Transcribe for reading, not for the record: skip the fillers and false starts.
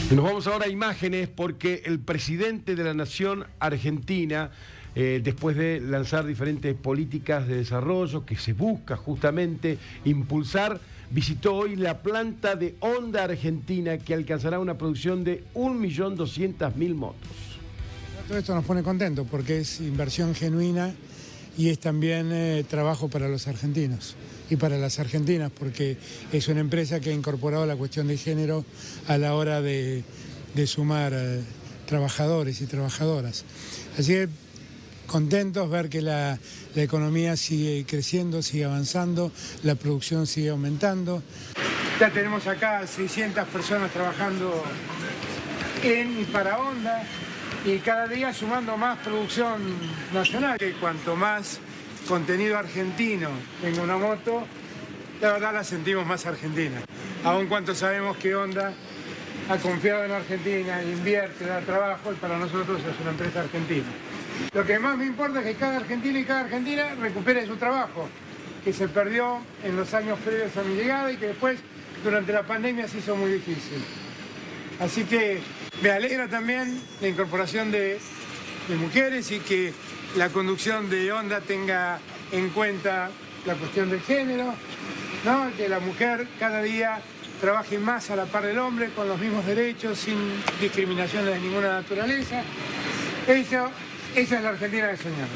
Nos vamos ahora a imágenes porque el presidente de la Nación Argentina, después de lanzar diferentes políticas de desarrollo que se busca justamente impulsar, visitó hoy la planta de Honda Argentina, que alcanzará una producción de 1.200.000 motos. Todo esto nos pone contentos porque es inversión genuina y es también trabajo para los argentinos y para las argentinas, porque es una empresa que ha incorporado la cuestión de género a la hora de sumar trabajadores y trabajadoras. Así que contentos ver que la economía sigue creciendo, sigue avanzando, la producción sigue aumentando. Ya tenemos acá 600 personas trabajando en y para Honda, y cada día sumando más producción nacional. Que cuanto más contenido argentino tenga una moto, la verdad la sentimos más argentina. Aun cuanto sabemos que Honda ha confiado en Argentina, invierte, da trabajo, y para nosotros es una empresa argentina. Lo que más me importa es que cada argentino y cada argentina recupere su trabajo, que se perdió en los años previos a mi llegada y que después, durante la pandemia, se hizo muy difícil. Así que me alegra también la incorporación de mujeres y que la conducción de Honda tenga en cuenta la cuestión del género, ¿no? Que la mujer cada día trabaje más a la par del hombre, con los mismos derechos, sin discriminaciones de ninguna naturaleza. Esa es la Argentina que soñamos.